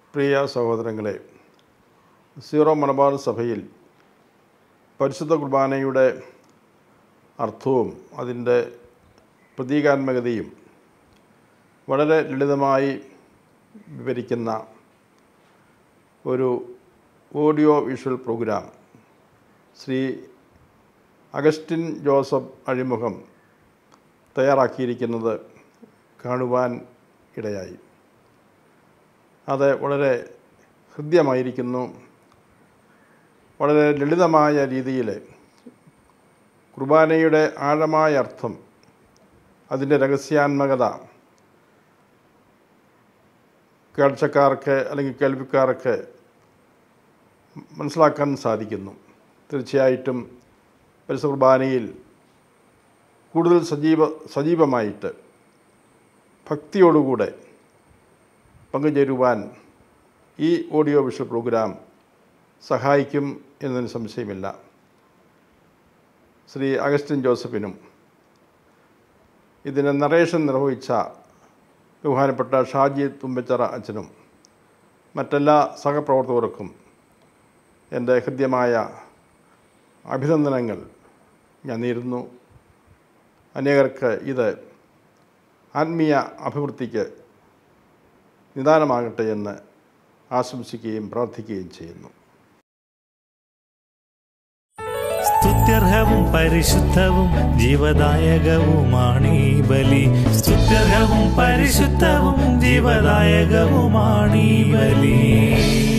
പ്രിയ സഹോദരങ്ങളെ, സീറോ മലബാർ സഭയിൽ പരിശുദ്ധ കുർബാനയുടെ അർത്ഥവും അതിൻ്റെ പ്രതീകാത്മകതയും വളരെ ലളിതമായി വിവരിക്കുന്ന ഒരു audio visual programme Shri Augustine Joseph Azhimukham തയ്യാറാക്കിയിരിക്കുന്നത് കാണുവാൻ ഇടയായി. അത് വളരെ ഹൃദ്യമായിരിക്കുന്നു. വളരെ ലളിതമായ രീതിയിൽ കുർബാനയുടെ ആഴമായ അർത്ഥം, അതിൻ്റെ രഹസ്യാത്മകത കാഴ്ചക്കാർക്ക് അല്ലെങ്കിൽ കേൾവിക്കാർക്ക് മനസ്സിലാക്കാൻ സാധിക്കുന്നു. തീർച്ചയായിട്ടും പരിശുദ്ധ കുർബാനയിൽ കൂടുതൽ സജീവമായിട്ട് ഭക്തിയോടുകൂടെ പങ്കുചേരുവാൻ ഈ ഓഡിയോ വിഷ്വൽ പ്രോഗ്രാം സഹായിക്കും എന്നതിന് സംശയമില്ല. ശ്രീ അഗസ്റ്റിൻ ജോസഫിനും ഇതിന് നറേഷൻ നിർവഹിച്ച ബഹുമാനപ്പെട്ട ഷാജി തുമ്പച്ചിറ അച്ഛനും മറ്റെല്ലാ സഹപ്രവർത്തകർക്കും എൻ്റെ ഹൃദ്യമായ അഭിനന്ദനങ്ങൾ ഞാൻ നേരുന്നു. അനേകർക്ക് ഇത് ആത്മീയ അഭിവൃദ്ധിക്ക് നിദാനമാകട്ടെ എന്ന് ആശംസിക്കുകയും പ്രാർത്ഥിക്കുകയും ചെയ്യുന്നു. സ്തുത്യർഹവും പരിശുദ്ധവും ജീവദായകവുമാണീ ബലി. സ്തുത്യർഹവും പരിശുദ്ധവും ജീവദായകവുമാണീ ബലി.